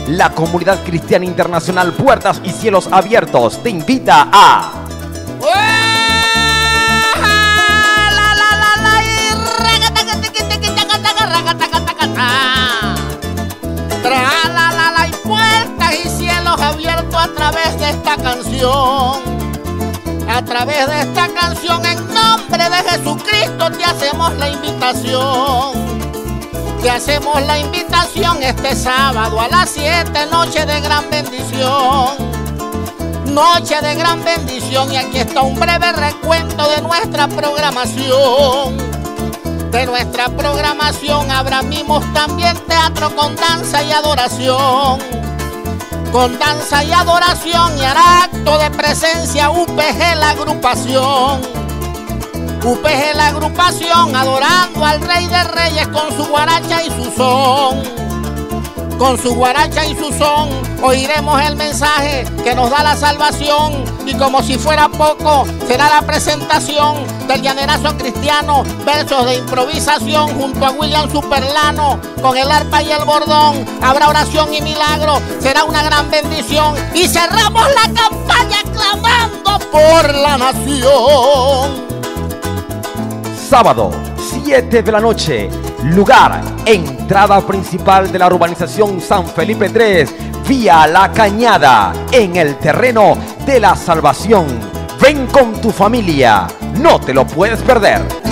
La Comunidad Cristiana Internacional Puertas y Cielos Abiertos te invita a... Y puertas y cielos abiertos a través de esta canción. A través de esta canción, en nombre de Jesucristo, te hacemos la invitación. Te hacemos la invitación este sábado a las 7, noche de gran bendición. Noche de gran bendición, y aquí está un breve recuento de nuestra programación. De nuestra programación abramimos también teatro con danza y adoración. Con danza y adoración, y hará acto de presencia UPG la agrupación. UPG la agrupación, adorando al Rey de Reyes con su guaracha y su son. Con su guaracha y su son, oiremos el mensaje que nos da la salvación. Y como si fuera poco, será la presentación del llanerazo cristiano, versos de improvisación junto a William Superlano, con el arpa y el bordón. Habrá oración y milagro, será una gran bendición. Y cerramos la campaña clamando por la nación. Sábado, 7 de la noche. Lugar, entrada principal de la urbanización San Felipe 3, vía La Cañada, en el terreno de la salvación. Ven con tu familia, no te lo puedes perder.